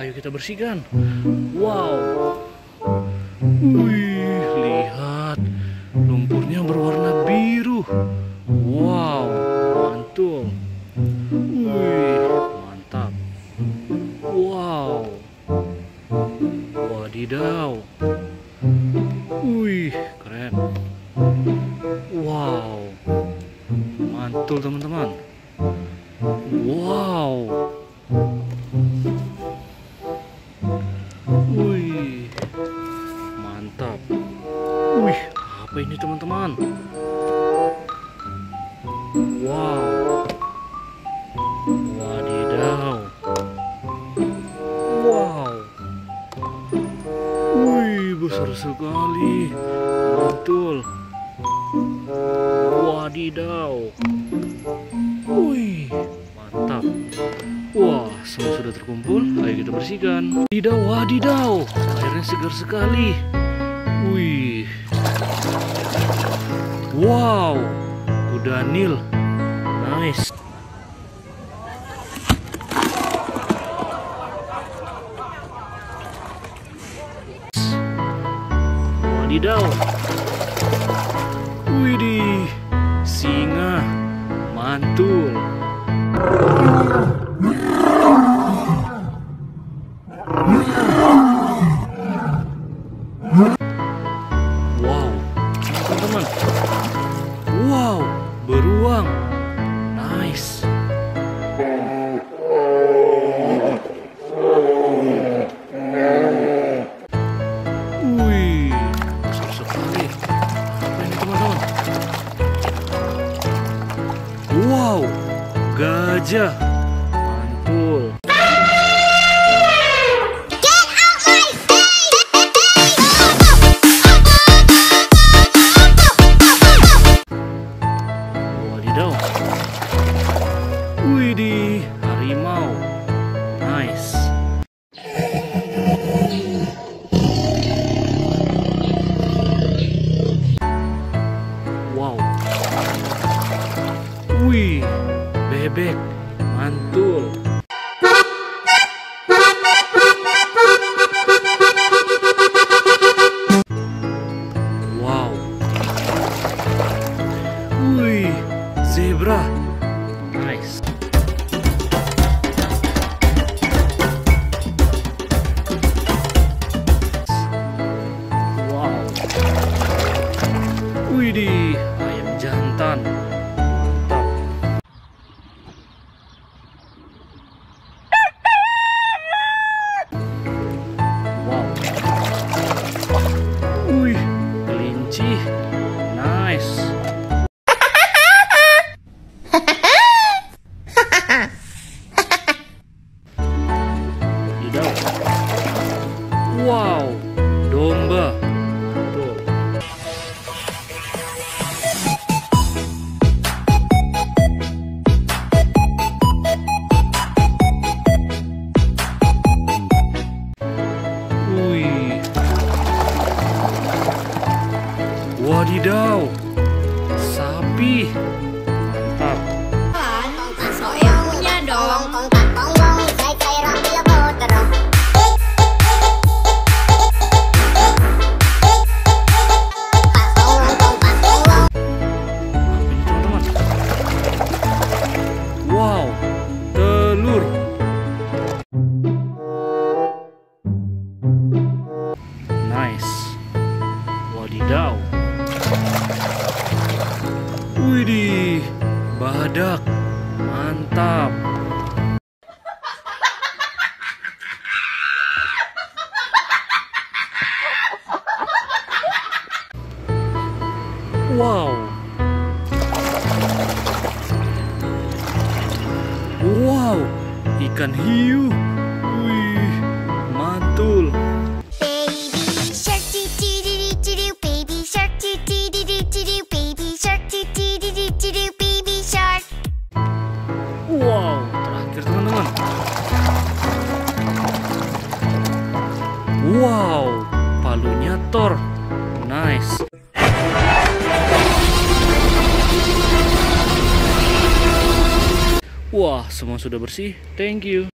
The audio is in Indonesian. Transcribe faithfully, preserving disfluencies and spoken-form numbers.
Ayo kita bersihkan. Wow. Wih, lihat. Lumpurnya berwarna biru. Wow, mantul. Wih, mantap. Wow. Wadidaw. Wih, keren. Wow. Mantul teman-teman. Wow. Wih, mantap. Wih, apa ini teman-teman? Wow. Wadidaw. Wow. Wih, besar sekali. Mantul. Wadidaw. Wih, mantap. Wah, semua sudah terkumpul. Ayo kita bersihkan. Wadidaw, wadidaw. Airnya segar sekali. Wih. Wow, kuda Nil. Nice. Wadidaw. Widih, singa. Mantul. Wow, teman-teman. Wow, beruang. Nice. Wih, besar sekali. Apa ini teman-teman? Wow, gajah. Mantul. Wadidaw. Widih, harimau. Nice. Wow. Wih, bebek. Mantul. Wow. Wih, zebra. Nice. Wow. Widih, ayam jantan. Mantap. Wow. Wih, kelinci. Nice. Wadidaw. Wow, domba. Tuh. Wih. Wadidaw. Sapi. Mantap. Punya dong. Wow, telur. Nice. Wadidaw. Widih, badak. Mantap. Wow. Wow, ikan hiu. Wih, mantul. Baby shark doo doo doo doo doo, baby shark doo doo doo doo doo, baby shark doo doo doo doo doo, baby shark. Wow, terakhir teman-teman. Wow, palunya Thor. Nice. Wah, semua sudah bersih. Thank you.